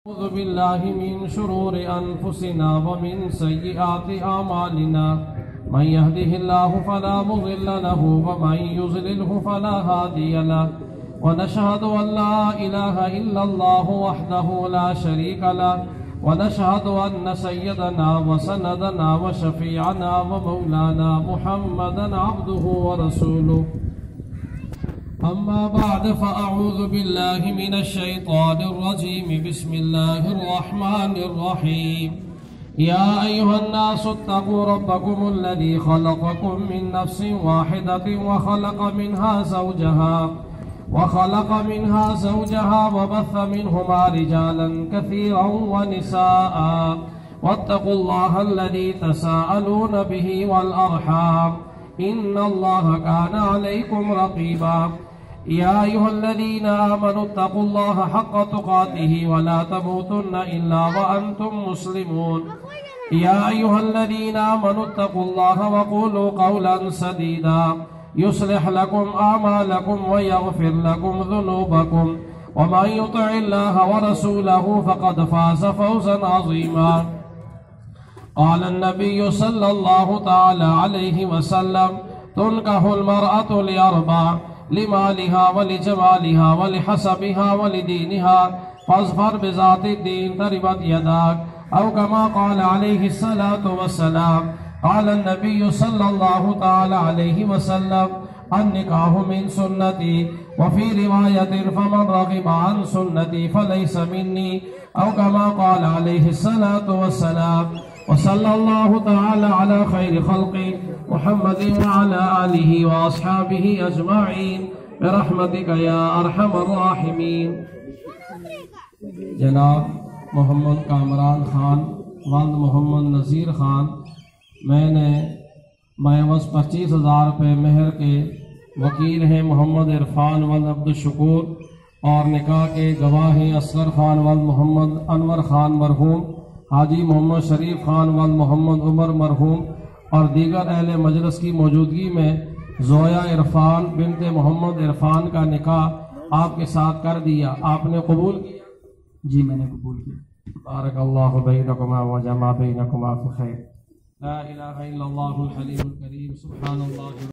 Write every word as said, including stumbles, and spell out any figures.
अऊज़ु बिल्लाहि मिन शुरूरि अनफुसिना व मिन सय्यिआति अमालिना मन यहदिहिल्लाहु फला मुज़िल्ल लहु व मन युज़लिल्हु फला हादिय लहु व नशहदु अन ला इलाहा इल्लल्लाहु वहदहु ला शरीका लहु व नशहदु अन्न सय्यदना व सनदना व शफीअना व मौलाना मुहम्मदन अब्दुहु व रसूलुहु। अम्मा बाद फ़अऊज़ु बिल्लाहि मिनश शैतानिर रजीम बिस्मिल्लाहिर रहमानिर रहीम। या अय्युहन्नासु इत्तक़ू रब्बकुमुल्लज़ी ख़लक़कुम मिन नफ़्सिन वाहिदतिन व ख़लक़ मिनहा ज़ौजहा व ख़लक़ मिनहा ज़ौजहा व बस्स मिनहुमा रिजालन कसीरन व निसाअ वत्तक़ुल्लाह अल्लज़ी तसाअलून बिही वल अर्हाम इन्नल्लाह काना अलैकुम रक़ीबा। या अय्युहल्लज़ीना आमनू इत्तक़ुल्लाह हक़्क़ तुक़ातिही व ला तमूतुन्ना इल्ला व अंतुम मुस्लिमून। या अय्युहल्लज़ीना आमनू इत्तक़ुल्लाह व क़ूलू क़ौलन सदीदा युस्लिह लकुम आमालकुम व यग़फिर लकुम ज़ुनूबकुम व मन युतिइल्लाह व रसूलहु फ़क़द फ़ाज़ फ़ौज़न अज़ीमा। क़ाल अन्नबिय्यु सल्लल्लाहु तआला अलैहि वसल्लम तुनकाहुल मरअतु लिअर्बअ लिमालिहा व लिजमालिहा व लिहसबिहा व लिदीनिहा फ़ज़फ़र बिज़ातिद्दीन तरिबत यदाक औ कमा क़ाल अलैहि सलातु वस्सलाम। क़ाल अन्नबिय्यु सल्लल्लाहु तआला अलैहि वसल्लम अन्निकाहु मिन सुन्नती व फ़ी रिवायतिन फमन रग़िबा अन सुन्नती फ़लैसा मिन्नी औ कमा क़ाल अलैहि सलातु वस्सलाम। व सल्लल्लाहु तआला अला खैरि ख़ल्क़ि मुहम्मदिन व अला आलिहि व अस्हाबिहि अजमईन बिरहमतिका या अरहमर राहिमीन। जनाब मोहम्मद कामरान खान वल्द मोहम्मद नज़ीर खान, मैंने महवस पच्चीस हज़ार रुपये मेहर के वकील हैं मोहम्मद इरफान वल्द अब्दुश्शकूर और निकाह के गवाह हैं असगर खान वल्द मोहम्मद अनवर खान मरहूम, हाजी मोहम्मद शरीफ खान वल्द मोहम्मद उमर मरहूम और दीगर अहले मजलिस की मौजूदगी में ज़ोया इरफान बिनते मोहम्मद इरफान का निकाह आपके साथ कर दिया। आपने कबूल किया? जी मैंने कबूल किया। बारकल्लाहु बैनकुमा व जमा बैनकुमा फ़ी खैर। ला इलाहा इल्लल्लाहुल हलीमुल करीम सुब्हानल्लाह।